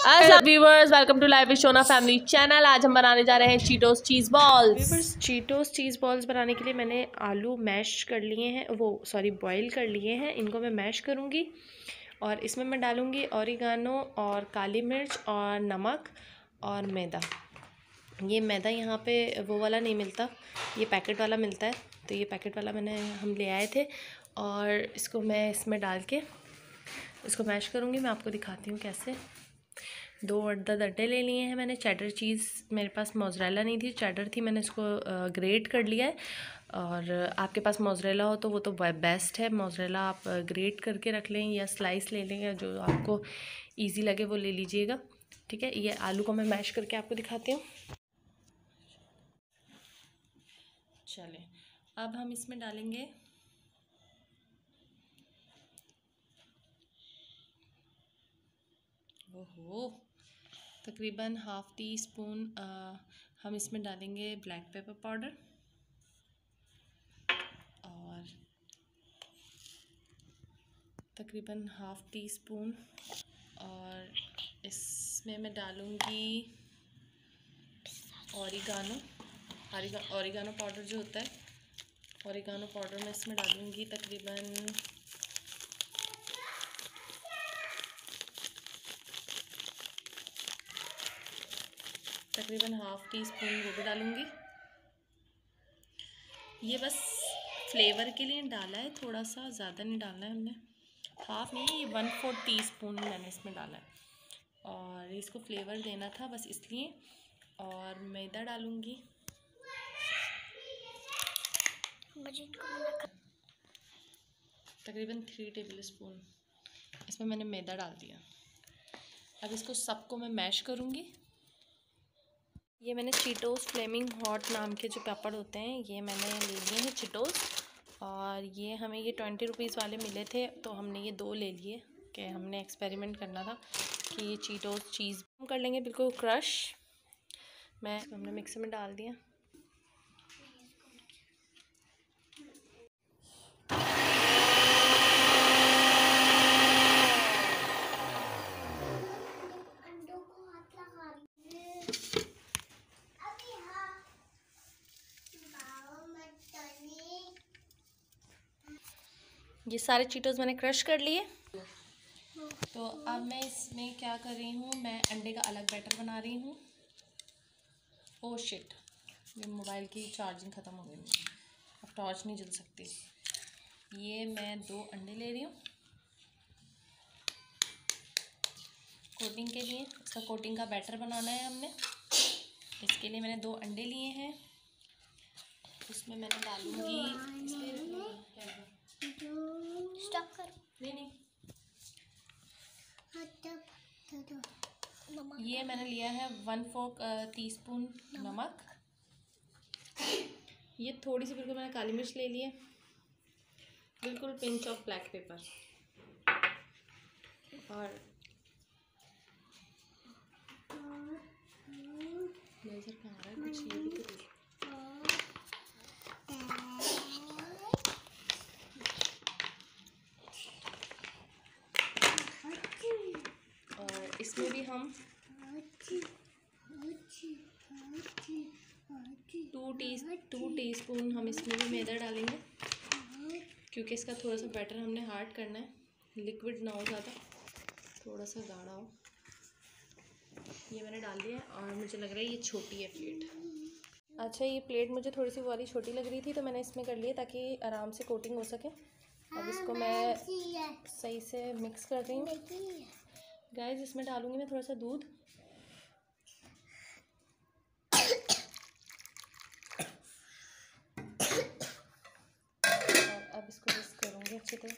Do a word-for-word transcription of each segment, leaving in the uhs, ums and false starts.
अस्सलाम viewers, welcome to live Shona family channel. आज हम बनाने जा रहे हैं Cheetos cheese balls. Viewers, Cheetos cheese balls बनाने के लिए मैंने आलू मैश कर लिए हैं, वो सॉरी बॉईल कर लिए हैं। इनको मैं मैश करूँगी और इसमें मैं डालूँगी ओरिगानो और काली मिर्च और नमक और मैदा। ये मैदा यहाँ पे वो वाला नहीं मिलता, ये पैकेट वाला मिलता है, तो ये पैकेट वाला मैंने हम ले आए थे और इसको मैं इसमें डाल के इसको मैश करूँगी। मैं आपको दिखाती हूँ कैसे। दो दस अड्डे ले लिए हैं मैंने। चेडर चीज़ मेरे पास मोज़रेला नहीं थी, चेडर थी, मैंने इसको ग्रेट कर लिया है। और आपके पास मोज़रेला हो तो वो तो बेस्ट है, मोज़रेला आप ग्रेट करके रख लें या स्लाइस ले लें, जो आपको इजी लगे वो ले लीजिएगा। ठीक है, ये आलू को मैं मैश करके आपको दिखाती हूँ। चलें, अब हम इसमें डालेंगे ओहो तकरीबन हाफ़ टी स्पून हम इसमें डालेंगे ब्लैक पेपर पाउडर और तकरीबन हाफ़ टी स्पून, और इसमें मैं डालूँगी ओरिगानो ओरिगानो पाउडर जो होता है, ओरिगानो पाउडर मैं इसमें डालूँगी तकरीबन तकरीबन हाफ़ टी स्पून वो भी डालूँगी। ये बस फ्लेवर के लिए डाला है, थोड़ा सा, ज़्यादा नहीं डालना है हमने, हाफ़ नहीं, ये वन फोर्थ टी स्पून मैंने इसमें डाला है और इसको फ्लेवर देना था बस इसलिए। और मैदा डालूँगी तकरीबन थ्री टेबल स्पून, इसमें मैंने मैदा डाल दिया। अब इसको सबको मैं मैश करूँगी। ये मैंने चीटोस फ्लेमिंग हॉट नाम के जो पापड़ होते हैं ये मैंने ले लिए हैं चीटोस, और ये हमें ये ट्वेंटी रुपीज़ वाले मिले थे तो हमने ये दो ले लिए कि हमने एक्सपेरिमेंट करना था कि ये चीटोस चीज़ हम कर लेंगे बिल्कुल क्रश। मैं हमने मिक्सर में डाल दिया। ये सारे चीटोस मैंने क्रश कर लिए। तो अब मैं इसमें क्या कर रही हूँ, मैं अंडे का अलग बैटर बना रही हूँ। ओह शिट, ये मोबाइल की चार्जिंग ख़त्म हो गई, अब टॉर्च नहीं जल सकती। ये मैं दो अंडे ले रही हूँ कोटिंग के लिए। इसका कोटिंग का बैटर बनाना है हमने, इसके लिए मैंने दो अंडे लिए हैं। इसमें मैंने डालूँगी स्टॉप कर नहीं नहीं ये मैंने लिया है वन फोर्थ टी स्पून नमक। ये थोड़ी सी बिल्कुल मैंने काली मिर्च ले ली है, बिल्कुल पिंच ऑफ ब्लैक पेपर, और लेज़र कहाँ आ रहा है, कुछ ये भी तो इसमें भी हम टू टी टू टीस्पून हम इसमें भी मैदा डालेंगे, क्योंकि इसका थोड़ा सा बैटर हमने हार्ड करना है, लिक्विड ना हो ज़्यादा, थोड़ा सा गाढ़ा हो। ये मैंने डाल दिया और मुझे लग रहा है ये छोटी है प्लेट। अच्छा, ये प्लेट मुझे थोड़ी सी वाली छोटी लग रही थी तो मैंने इसमें कर लिया ताकि आराम से कोटिंग हो सके। अब इसको मैं सही से मिक्स कर रही हूँ। गाइस, इसमें डालूंगी मैं थोड़ा सा दूध, और अब इसको मिक्स करूँगी अच्छी तरह।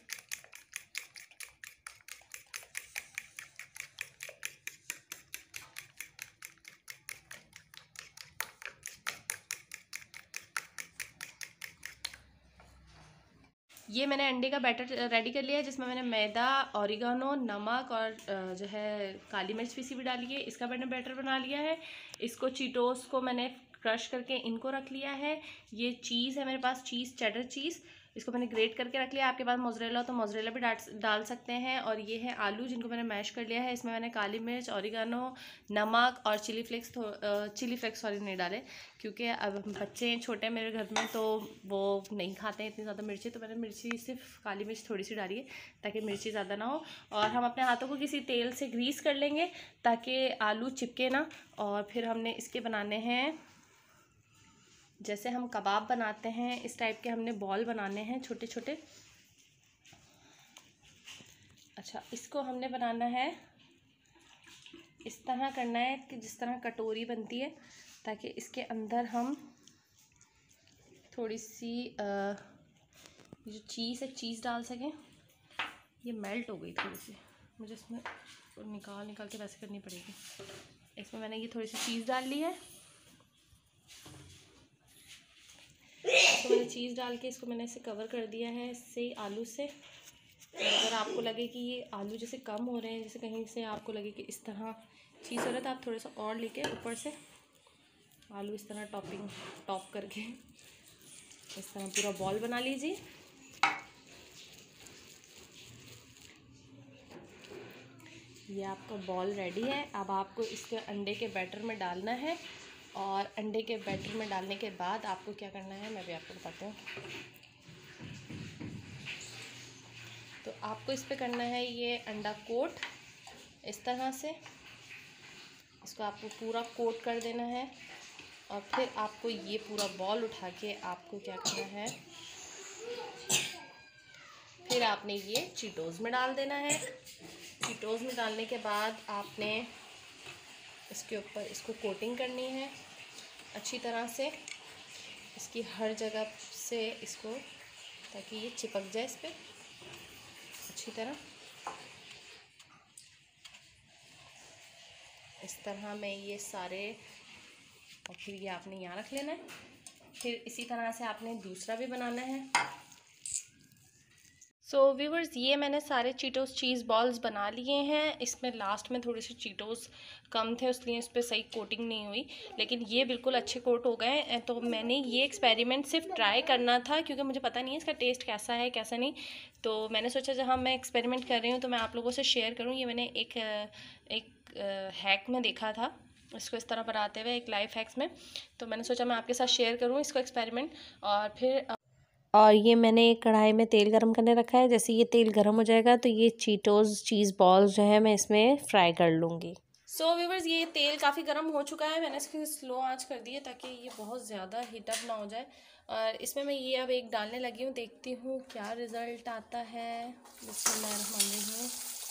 ये मैंने अंडे का बैटर रेडी कर लिया है, जिसमें मैंने मैदा, ओरिगानो, नमक और जो है काली मिर्च पीसी भी डाली है। इसका मैंने बैटर बना लिया है। इसको चीटोस को मैंने क्रश करके इनको रख लिया है। ये चीज़ है मेरे पास, चीज़ चेडर चीज़, इसको मैंने ग्रेट करके रख लिया। आपके पास मोज़रेला हो तो मोज़रेला भी डाल सकते हैं। और ये है आलू जिनको मैंने मैश कर लिया है। इसमें मैंने काली मिर्च, ऑरिगानो, नमक और chili flakes chili flakes sorry नहीं डाले, क्योंकि अब बच्चे हैं छोटे मेरे घर में तो वो नहीं खाते हैं इतनी ज़्यादा मिर्ची, तो मैंने मिर्ची सिर्फ काली मिर्च थोड़ी सी डाली है ताकि मिर्ची ज़्यादा ना हो। और हम अपने हाथों को किसी तेल से ग्रीस कर लेंगे ताकि आलू चिपके ना। और फिर हमने इसके बनाने हैं, जैसे हम कबाब बनाते हैं इस टाइप के हमने बॉल बनाने हैं छोटे छोटे। अच्छा, इसको हमने बनाना है इस तरह करना है कि जिस तरह कटोरी बनती है, ताकि इसके अंदर हम थोड़ी सी आ, जो चीज़ है चीज़ डाल सकें। ये मेल्ट हो गई थोड़ी सी, मुझे इसमें निकाल निकाल के वैसे करनी पड़ेगी। इसमें मैंने ये थोड़ी सी चीज़ डाल ली है। इसको मैंने चीज़ डाल के इसको मैंने इसे कवर कर दिया है इससे आलू से। अगर आपको लगे कि ये आलू जैसे कम हो रहे हैं, जैसे कहीं से आपको लगे कि इस तरह चीज़ हो रहा है, तो आप थोड़ा सा और लेके ऊपर से आलू इस तरह टॉपिंग टॉप करके इस तरह पूरा बॉल बना लीजिए। ये आपका बॉल रेडी है। अब आपको इसके अंडे के बैटर में डालना है, और अंडे के बैटर में डालने के बाद आपको क्या करना है मैं भी आपको बताती हूँ। तो आपको इस पे करना है ये अंडा कोट इस तरह से, इसको आपको पूरा कोट कर देना है। और फिर आपको ये पूरा बॉल उठा के आपको क्या करना है, फिर आपने ये चीटोज़ में डाल देना है। चीटोज़ में डालने के बाद आपने इसके ऊपर इसको कोटिंग करनी है अच्छी तरह से, इसकी हर जगह से इसको, ताकि ये चिपक जाए इस पर अच्छी तरह। इस तरह में ये सारे, और फिर ये आपने यहाँ रख लेना है। फिर इसी तरह से आपने दूसरा भी बनाना है। सो so, व्यूवर्स, ये मैंने सारे चीटोस चीज़ बॉल्स बना लिए हैं। इसमें लास्ट में थोड़े से चीटोस कम थे, इसलिए इस पर सही कोटिंग नहीं हुई, लेकिन ये बिल्कुल अच्छे कोट हो गए। तो मैंने ये एक्सपेरिमेंट सिर्फ ट्राई करना था, क्योंकि मुझे पता नहीं है इसका टेस्ट कैसा है कैसा नहीं। तो मैंने सोचा जहाँ मैं एक्सपेरिमेंट कर रही हूँ तो मैं आप लोगों से शेयर करूँ। ये मैंने एक एक हैक में देखा था इसको इस तरह बनाते हुए, एक लाइफ हैक्स में। तो मैंने सोचा मैं आपके साथ शेयर करूँ इसको एक्सपेरिमेंट। और फिर और ये मैंने एक कढ़ाई में तेल गरम करने रखा है। जैसे ये तेल गरम हो जाएगा तो ये चीटोज़ चीज़ बॉल्स जो है मैं इसमें फ्राई कर लूँगी। सो so, व्यूवर्स, ये तेल काफ़ी गर्म हो चुका है। मैंने इसकी स्लो आंच कर दी है ताकि ये बहुत ज़्यादा हीटअप ना हो जाए। और इसमें मैं ये अब एक डालने लगी हूँ, देखती हूँ क्या रिज़ल्ट आता है। बिस्मिल्लाहिर्रहमानिर्रहीम।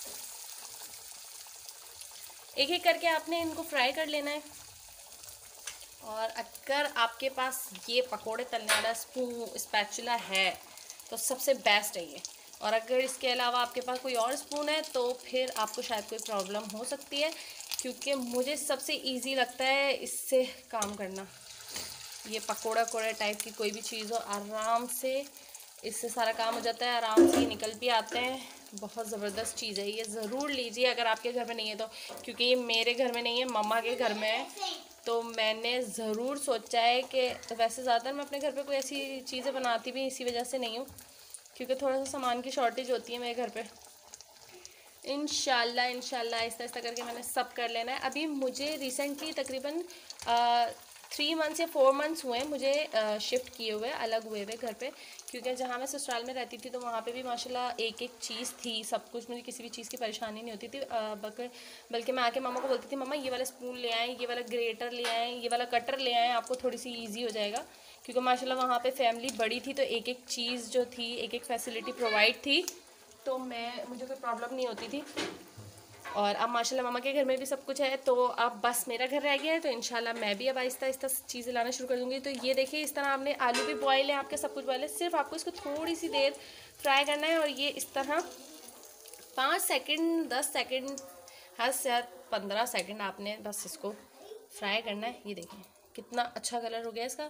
एक एक करके आपने इनको फ्राई कर लेना है। और अगर आपके पास ये पकोड़े तलने वाला स्पून स्पैचुला है तो सबसे बेस्ट है ये। और अगर इसके अलावा आपके पास कोई और स्पून है तो फिर आपको शायद कोई प्रॉब्लम हो सकती है, क्योंकि मुझे सबसे इजी लगता है इससे काम करना। ये पकोड़ा कोड़ा टाइप की कोई भी चीज़ हो, आराम से इससे सारा काम हो जाता है, आराम से ये निकल भी आते हैं। बहुत ज़बरदस्त चीज़ है, ये ज़रूर लीजिए अगर आपके घर में नहीं है तो, क्योंकि ये मेरे घर में नहीं है, मम्मा के घर में है। तो मैंने ज़रूर सोचा है कि वैसे ज़्यादातर मैं अपने घर पे कोई ऐसी चीज़ें बनाती भी इसी वजह से नहीं हूँ, क्योंकि थोड़ा सा सामान की शॉर्टेज होती है मेरे घर पे। इंशाल्लाह इंशाल्लाह आहिस्ता आहिस्ता करके मैंने सब कर लेना है। अभी मुझे रिसेंटली तकरीबन थ्री मंथ्स या फोर मंथ्स हुए मुझे शिफ्ट किए हुए, अलग हुए हुए घर पे, क्योंकि जहाँ मैं ससुराल में रहती थी तो वहाँ पे भी माशाल्लाह एक एक चीज़ थी, सब कुछ, मुझे किसी भी चीज़ की परेशानी नहीं होती थी। बल्कि मैं आके मामा को बोलती थी, मम्मा ये वाला स्पून ले आएँ, ये वाला ग्रेटर ले आएँ, ये वाला कटर ले आएँ, आपको थोड़ी सी ईजी हो जाएगा। क्योंकि माशाल्लाह वहाँ पर फैमिली बड़ी थी तो एक एक चीज़ जो थी, एक एक फैसिलिटी प्रोवाइड थी, तो मैं मुझे कोई प्रॉब्लम नहीं होती थी। और अब माशाल्लाह मामा के घर में भी सब कुछ है, तो अब बस मेरा घर रह गया है। तो इंशाल्लाह मैं भी अब आहिस्ता आहिस्ता चीज़ें लाना शुरू कर दूँगी। तो ये देखिए, इस तरह आपने आलू भी बॉयल है, आपके सब कुछ बॉयल है, सिर्फ आपको इसको थोड़ी सी देर फ्राई करना है। और ये इस तरह पाँच सेकंड दस सेकंड हद से हद पंद्रह सेकंड आपने बस इसको फ्राई करना है। ये देखिए कितना अच्छा कलर हो गया इसका।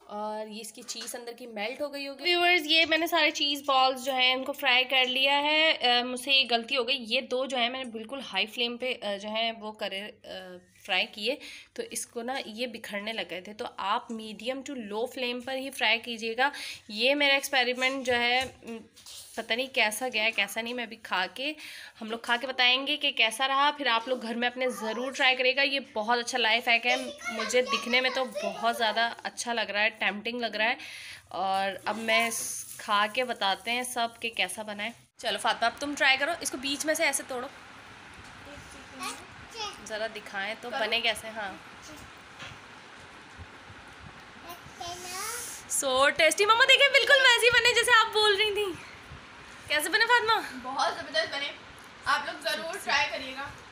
और ये इसकी चीज़ अंदर की मेल्ट हो गई होगी। व्यूअर्स, ये मैंने सारे चीज़ बॉल्स जो हैं इनको फ्राई कर लिया है। मुझसे ये गलती हो गई, ये दो जो है मैंने बिल्कुल हाई फ्लेम पे जो है वो करे फ्राई किए, तो इसको ना ये बिखरने लग गए थे। तो आप मीडियम टू लो फ्लेम पर ही फ्राई कीजिएगा। ये मेरा एक्सपेरिमेंट जो है पता नहीं कैसा गया है कैसा नहीं, मैं अभी खा के हम लोग खा के बताएंगे कि कैसा रहा। फिर आप लोग घर में अपने ज़रूर ट्राई करिएगा। ये बहुत अच्छा लाइफ हैक है, मुझे दिखने में तो बहुत ज़्यादा अच्छा लग रहा है, टेम्पटिंग लग रहा है। और अब मैं खा के बताते हैं सब कि कैसा बना है। चलो फातिमा, अब तुम ट्राई करो, इसको बीच में से ऐसे तोड़ो, ज़रा दिखाएं तो बने कैसे। हाँ, सो टेस्टी। मम्मा देखें, बिल्कुल वैसे ही बने जैसे आप बोल रही थी। कैसे बने फातिमा? बहुत ज़बरदस्त बने, आप लोग ज़रूर ट्राई करिएगा।